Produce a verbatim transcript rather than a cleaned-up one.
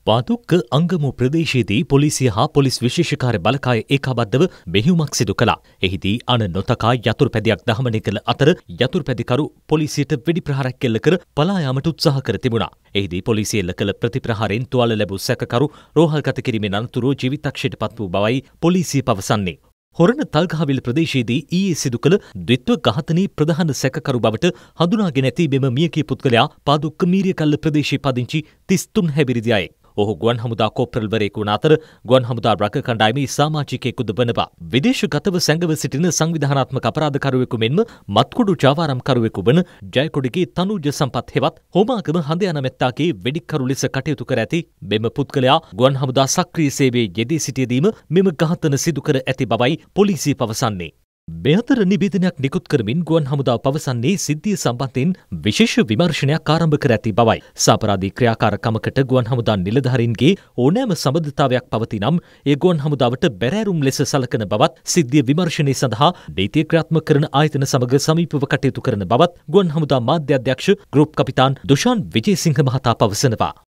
පාදුක්ක අංගමු ප්‍රදේශයේදී පොලිසිය හා පොලිස් විශේෂකාර්ය බලකාය ඒකාබද්ධව මෙහෙයුමක් සිදු කළා. එහිදී අන නොතකා යතුරුපැදියක් දහමනය කළ අතර යතුරුපැදිකරු පොලිසියට වෙඩි ප්‍රහාරයක් එල්ල කර පලා යාමට උත්සාහ කර තිබුණා. එහිදී පොලිසිය එල්ල කළ ප්‍රතිප්‍රහාරයෙන් තුවාල ලැබූ සැකකරු රෝහල්ගත කිරීමෙන් අනතුරුව ජීවිතක්ෂයට පත් වූ බවයි පොලිසිය පවසන්නේ. හොරණ තල්ගහවිල ප්‍රදේශයේදී ඊයේ සිදු කළ ද්විත්ව ඝාතනයේ ප්‍රධාන සැකකරු බවට හඳුනාගෙන ඇති මෙම මියගිය පුද්ගලයා පාදුක්ක මීරියකල්ල ප්‍රදේශයේ පදිංචි තිස් තුන් හැවිරිදි අයෙක්. ඔහු ගුවන් හමුදා කෝප්‍රල්වරයෙකු වන අතර ගුවන් හමුදා රැක කණ්ඩායමේ සමාජිකයෙකුද වනවා. විදේශගතව සැඟව සිටින සංවිධානාත්මක අපරාධකරුවෙකු මෙන්ම මත්කුඩු ජාවාරම්කරුවෙකු වන ජයකොඩිගේ තනූජ සම්පත් හෙවත් හෝමාගම හඳයන මෙත්තාගේ වෙඩික්කරු ලෙස කටයුතු කර ඇති මෙම පුද්ගලයා ගුවන් හමුදා සක්‍රීය සේවයේ යෙදී සිටියදීම මෙම ඝාතන සිදු කර ඇති බවයි පොලිසිය පවසන්නේ. මේ අතර නිවේදනයක් නිකුත් කරමින් ගුවන් හමුදාව පවසන්නේ සිද්ධිය සම්බන්ධයෙන් විශේෂ විමර්ශනයක් ආරම්භ කර ඇති බවයි. සාපරාධී ක්‍රියාකාරකමකට ගුවන් හමුදා නිලධාරීන්ගේ ඕනෑම සබඳතාවයක් පවතිනම් ඒ ගුවන් හමුදාවට බැරෑරුම් ලෙස සලකන බවත් සිද්ධිය විමර්ශනය සඳහා නීතිය ක්‍රියාත්මක කරන ආයතන සමග සමීපව කටයුතු කරන බවත් ගුවන් හමුදා මාධ්‍ය අධ්‍යක්ෂ ගෲප් කපිතාන් දුෂාන් විජේසිංහ මහතා පවසනවා.